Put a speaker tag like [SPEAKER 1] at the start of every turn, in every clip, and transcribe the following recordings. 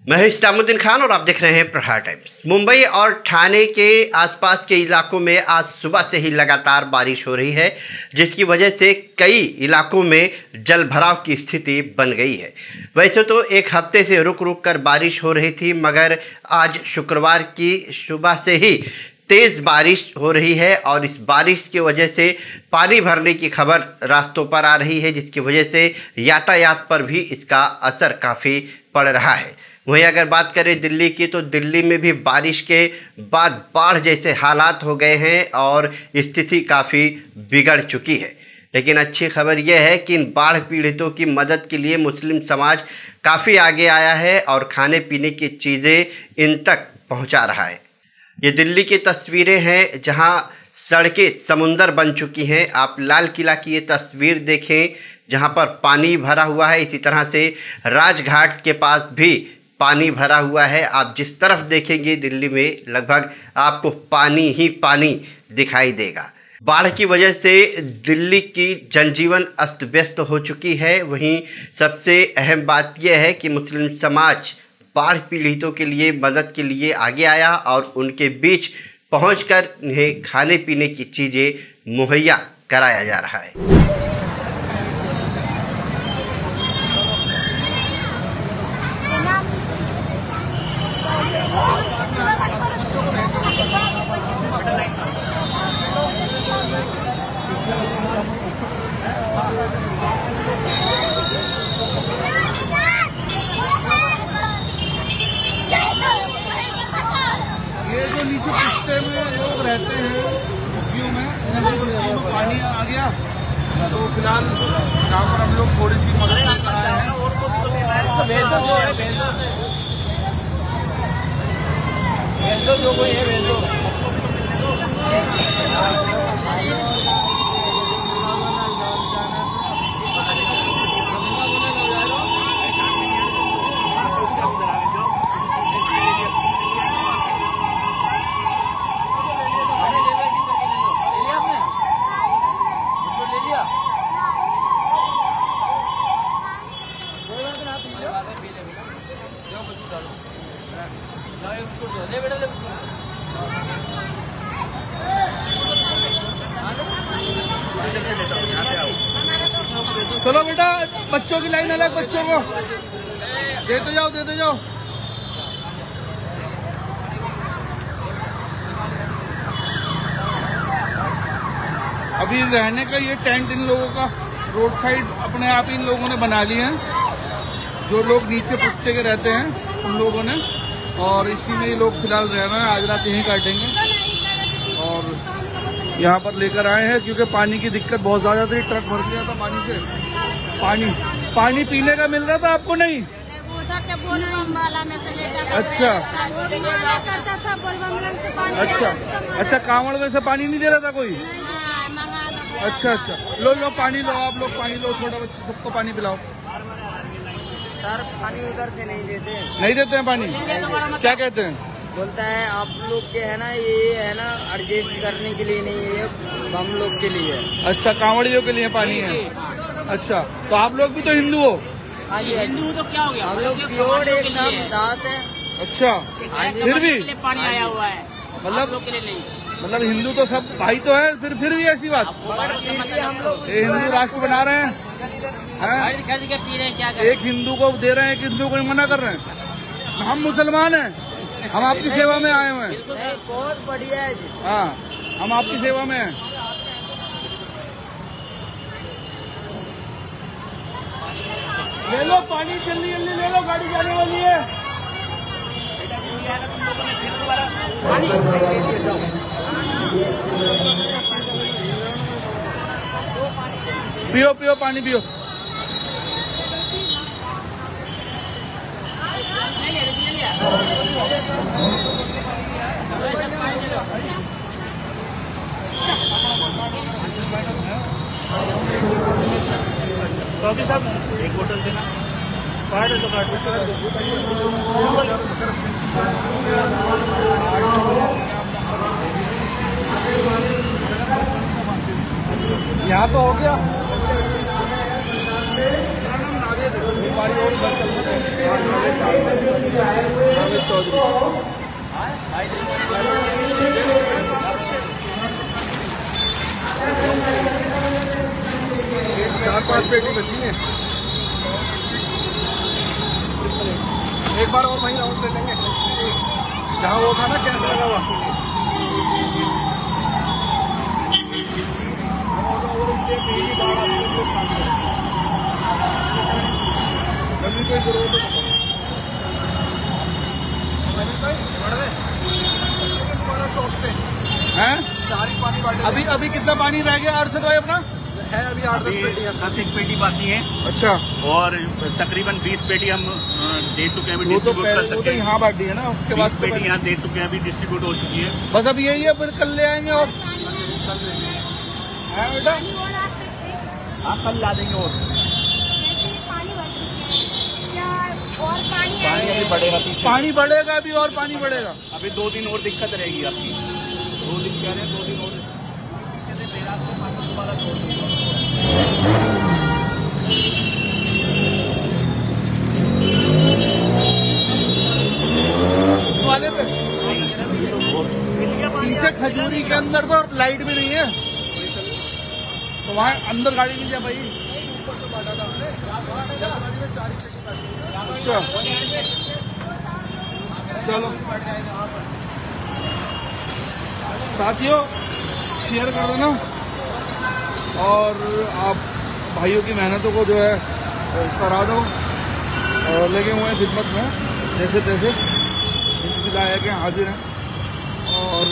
[SPEAKER 1] मैं हूं इस्लामुद्दीन खान और आप देख रहे हैं प्रहार टाइम्स। मुंबई और ठाणे के आसपास के इलाकों में आज सुबह से ही लगातार बारिश हो रही है, जिसकी वजह से कई इलाकों में जल भराव की स्थिति बन गई है। वैसे तो एक हफ्ते से रुक रुक कर बारिश हो रही थी, मगर आज शुक्रवार की सुबह से ही तेज़ बारिश हो रही है और इस बारिश की वजह से पानी भरने की खबर रास्तों पर आ रही है, जिसकी वजह से यातायात पर भी इसका असर काफ़ी पड़ रहा है। वहीं अगर बात करें दिल्ली की, तो दिल्ली में भी बारिश के बाद बाढ़ जैसे हालात हो गए हैं और स्थिति काफ़ी बिगड़ चुकी है। लेकिन अच्छी खबर यह है कि इन बाढ़ पीड़ितों की मदद के लिए मुस्लिम समाज काफ़ी आगे आया है और खाने पीने की चीज़ें इन तक पहुंचा रहा है। ये दिल्ली की तस्वीरें हैं जहां सड़कें समुंदर बन चुकी हैं। आप लाल किला की ये तस्वीर देखें जहां पर पानी भरा हुआ है। इसी तरह से राजघाट के पास भी पानी भरा हुआ है। आप जिस तरफ देखेंगे दिल्ली में लगभग आपको पानी ही पानी दिखाई देगा। बाढ़ की वजह से दिल्ली की जनजीवन अस्त व्यस्त हो चुकी है। वहीं सबसे अहम बात यह है कि मुस्लिम समाज बाढ़ पीड़ितों के लिए मदद के लिए आगे आया और उनके बीच पहुंचकर उन्हें खाने पीने की चीज़ें मुहैया कराया जा रहा है।
[SPEAKER 2] ये जो नीचे पिस्ते में लोग रहते हैं झुग्गियों में, पानी आ गया तो फिलहाल यहाँ पर हम लोग थोड़ी सी मदद लेकर आए हैं। जो कोई है भेज दो। चलो बेटा, बच्चों की लाइन अलग, बच्चों को देते जाओ देते जाओ। अभी रहने का ये टेंट इन लोगों का रोड साइड अपने आप इन लोगों ने बना लिए हैं। जो लोग नीचे पुश्ते के रहते हैं उन लोगों ने, और इसी में ये लोग फिलहाल रह रहे हैं। आज रात यहीं काटेंगे और यहाँ पर लेकर आए हैं क्योंकि पानी की दिक्कत बहुत ज्यादा थी। ट्रक भर गया था पानी से। पानी पीने का मिल रहा था आपको? नहीं, अच्छा अच्छा, कांवड़ में से पानी नहीं दे रहा था कोई? अच्छा, लो पानी लो, आप लोग पानी लो, छोटा बच्चा सबको पानी पिलाओ।
[SPEAKER 3] सर पानी उधर से नहीं
[SPEAKER 2] देते हैं पानी? क्या कहते हैं?
[SPEAKER 3] बोलता है आप लोग के है ना, ये है ना एडजस्ट करने के लिए नहीं है, हम लोग के लिए।
[SPEAKER 2] अच्छा, कांवड़ियों के लिए पानी है। अच्छा, तो आप लोग भी तो हिंदू हो?
[SPEAKER 3] हाँ जी, हिंदू तो क्या हो गया, हम लोग प्योर एकदम दास है। अच्छा,
[SPEAKER 2] फिर भी
[SPEAKER 4] पानी आया हुआ है,
[SPEAKER 2] मतलब हिंदू तो सब भाई तो है, फिर भी ऐसी बात?
[SPEAKER 3] हम लोग
[SPEAKER 2] हिंदू राष्ट्र बना रहे हैं, एक हिंदू को दे रहे हैं, एक हिंदू को मना कर रहे हैं। हम मुसलमान हैं, हम आपकी सेवा में आए हुए हैं।
[SPEAKER 3] बहुत बढ़िया है जी।
[SPEAKER 2] हाँ, हम आपकी सेवा में हैं। ले लो पानी, जल्दी जल्दी ले लो, गाड़ी जाने वाली है। पियो पानी पियो।
[SPEAKER 4] चौकी साहब एक बोतल देना, कार्ड तो कार्ड
[SPEAKER 2] यहाँ तो हो गया। हामिद चौधरी। 4-5 पेटी बची है। एक बार और वहीं राउंड ले लेंगे जहाँ वो था ना कैंप लगा हुआ। जल्दी कोई जरूरत है। अभी कितना पानी रह गया अरशद भाई अपना? है अभी 8-10 पेटी,
[SPEAKER 4] 10 पेटी बाकी है।
[SPEAKER 2] अच्छा।
[SPEAKER 4] और तकरीबन 20 पेटी हम दे चुके हैं, अभी डिस्ट्रीब्यूट कर सकते हैं।
[SPEAKER 2] वो तो यहाँ बांटी है ना, उसके बाद
[SPEAKER 4] 20 पेटी यहाँ दे चुके हैं, अभी डिस्ट्रीब्यूट हो चुकी है।
[SPEAKER 2] बस अब यही है, फिर कल ले आएंगे। और बेटा
[SPEAKER 4] हाँ कल ला देंगे। और पानी अभी बढ़ेगा,
[SPEAKER 2] पानी बढ़ेगा अभी, और पानी बढ़ेगा
[SPEAKER 4] अभी 2 दिन और दिक्कत रहेगी आपकी। 2 दिन कह रहे हैं, 2 दिन और दोबारा छोड़ देंगे।
[SPEAKER 2] वाले पे पीछे खजूरी के अंदर तो लाइट भी नहीं है, तो वहाँ अंदर गाड़ी नहीं जा पाई। अच्छा चलो साथियों, शेयर कर देना और आप भाइयों की मेहनतों को जो है सराह दो। और लगे हुए हैं खिदमत में जैसे तैसे, जिसकी लायक है हाजिर हैं। और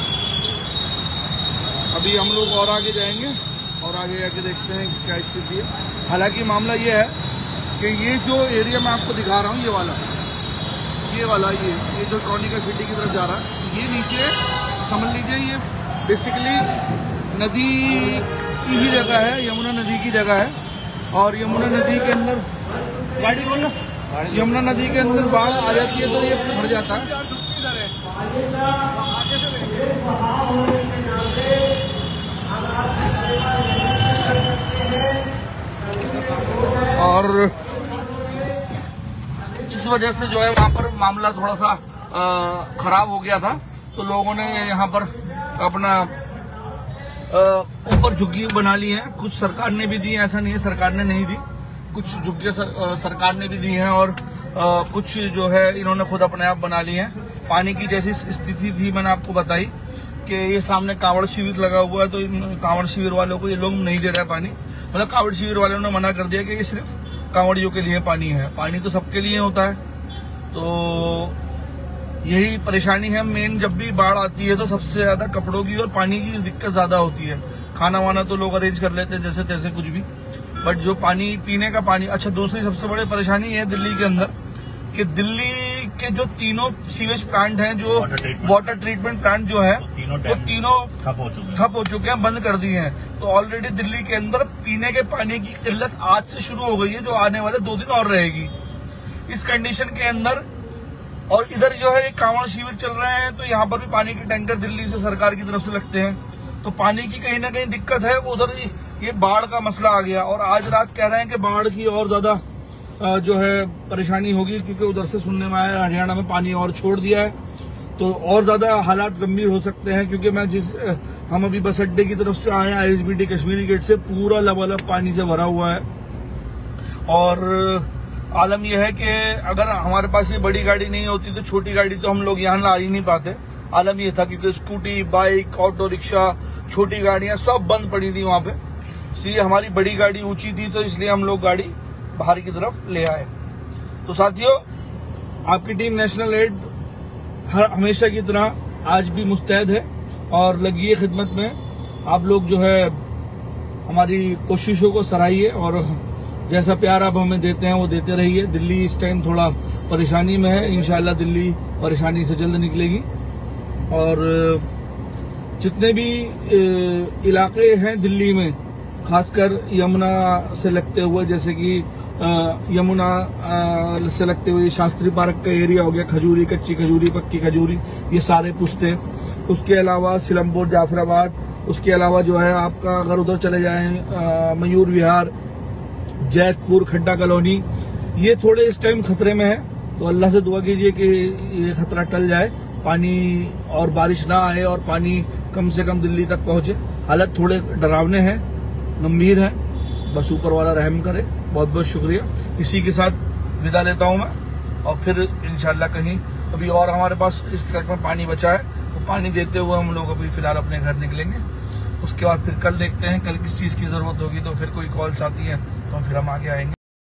[SPEAKER 2] अभी हम लोग और आगे जाएंगे और आगे जाके देखते हैं क्या स्थिति है। हालांकि मामला ये है कि ये जो एरिया मैं आपको दिखा रहा हूँ, ये जो ट्रॉनिका सिटी की तरफ जा रहा है, ये नीचे समझ लीजिए ये बेसिकली नदी की ही जगह है, यमुना नदी की जगह है। और यमुना नदी के अंदर गाड़ी बोलो, यमुना नदी के अंदर बाढ़ आ जाती है तो ये भर जाता है। और इस वजह से जो है वहाँ पर मामला थोड़ा सा खराब हो गया था, तो लोगों ने यहाँ पर अपना ऊपर झुग्गी बना ली है। कुछ सरकार ने भी दी, ऐसा नहीं है सरकार ने नहीं दी, कुछ झुग्गियाँ सरकार ने भी दी हैं और कुछ जो है इन्होंने खुद अपने आप बना ली हैं। पानी की जैसी स्थिति थी मैंने आपको बताई कि ये सामने कांवड़ शिविर लगा हुआ है, तो कांवड़ शिविर वालों को ये लोग नहीं दे रहा है पानी। मतलब कांवड़ शिविर वालों ने मना कर दिया कि ये सिर्फ कांवड़ियों के लिए पानी है, पानी तो सबके लिए होता है। तो यही परेशानी है मेन, जब भी बाढ़ आती है तो सबसे ज्यादा कपड़ों की और पानी की दिक्कत ज्यादा होती है। खाना वाना तो लोग अरेंज कर लेते हैं जैसे तैसे कुछ भी, बट जो पानी पीने का पानी। अच्छा, दूसरी सबसे बड़ी परेशानी है दिल्ली के अंदर कि दिल्ली के जो 3 सीवेज प्लांट हैं, जो वाटर ट्रीटमेंट प्लांट जो है, वो तीनों ठप हो चुके हैं, बंद कर दिए हैं। तो ऑलरेडी दिल्ली के अंदर पीने के पानी की किल्लत आज से शुरू हो गई है, जो आने वाले 2 दिन और रहेगी। इस कंडीशन के अंदर और इधर जो है कांवड़ शिविर चल रहे हैं, तो यहाँ पर भी पानी के टैंकर दिल्ली से सरकार की तरफ से लगते हैं, तो पानी की कहीं ना कहीं दिक्कत है। उधर ये बाढ़ का मसला आ गया और आज रात कह रहे हैं कि बाढ़ की और ज्यादा जो है परेशानी होगी, क्योंकि उधर से सुनने में आया हरियाणा में पानी और छोड़ दिया है, तो और ज्यादा हालात गंभीर हो सकते हैं। क्योंकि मैं हम अभी बस अड्डे की तरफ से आए हैं, ISBT कश्मीरी गेट से पूरा लबालब पानी से भरा हुआ है। और आलम यह है कि अगर हमारे पास ये बड़ी गाड़ी नहीं होती तो छोटी गाड़ी तो हम लोग यहाँ ला ही नहीं पाते। आलम ये था क्योंकि स्कूटी, बाइक, ऑटो रिक्शा, छोटी गाड़ियां सब बंद पड़ी थी वहां पे, इसलिए हमारी बड़ी गाड़ी ऊंची थी, तो इसलिए हम लोग गाड़ी बाहर की तरफ ले आए। तो साथियों, आपकी टीम नेशनल एड हमेशा की तरह आज भी मुस्तैद है और लगी है खिदमत में। आप लोग जो है हमारी कोशिशों को सराहिए और जैसा प्यार आप हमें देते हैं वो देते रहिए। दिल्ली इस टाइम थोड़ा परेशानी में है, इंशाल्लाह दिल्ली परेशानी से जल्द निकलेगी। और जितने भी इलाके हैं दिल्ली में, खासकर यमुना से लगते हुए, जैसे कि यमुना से लगते हुए शास्त्री पार्क का एरिया हो गया, खजूरी, कच्ची खजूरी, पक्की खजूरी, ये सारे पुश्ते। उसके अलावा सिलमपुर, जाफराबाद, उसके अलावा जो है आपका अगर उधर चले जाएं मयूर विहार, जैतपुर, खड्डा कॉलोनी, ये थोड़े इस टाइम खतरे में है। तो अल्लाह से दुआ कीजिए कि ये खतरा टल जाए, पानी और बारिश ना आए और पानी कम से कम दिल्ली तक पहुंचे। हालत थोड़े डरावने हैं, गंभीर हैं, बस ऊपर वाला रहम करे। बहुत बहुत शुक्रिया। इसी के साथ विदा लेता हूं मैं, और फिर इंशाल्लाह कहीं अभी और हमारे पास इस ट्रक में पानी बचा है, तो पानी देते हुए हम लोग अभी फिलहाल अपने घर निकलेंगे। उसके बाद फिर कल देखते हैं, कल किस चीज़ की ज़रूरत होगी, तो फिर कोई कॉल्स आती है तो फिर हम आगे आएंगे।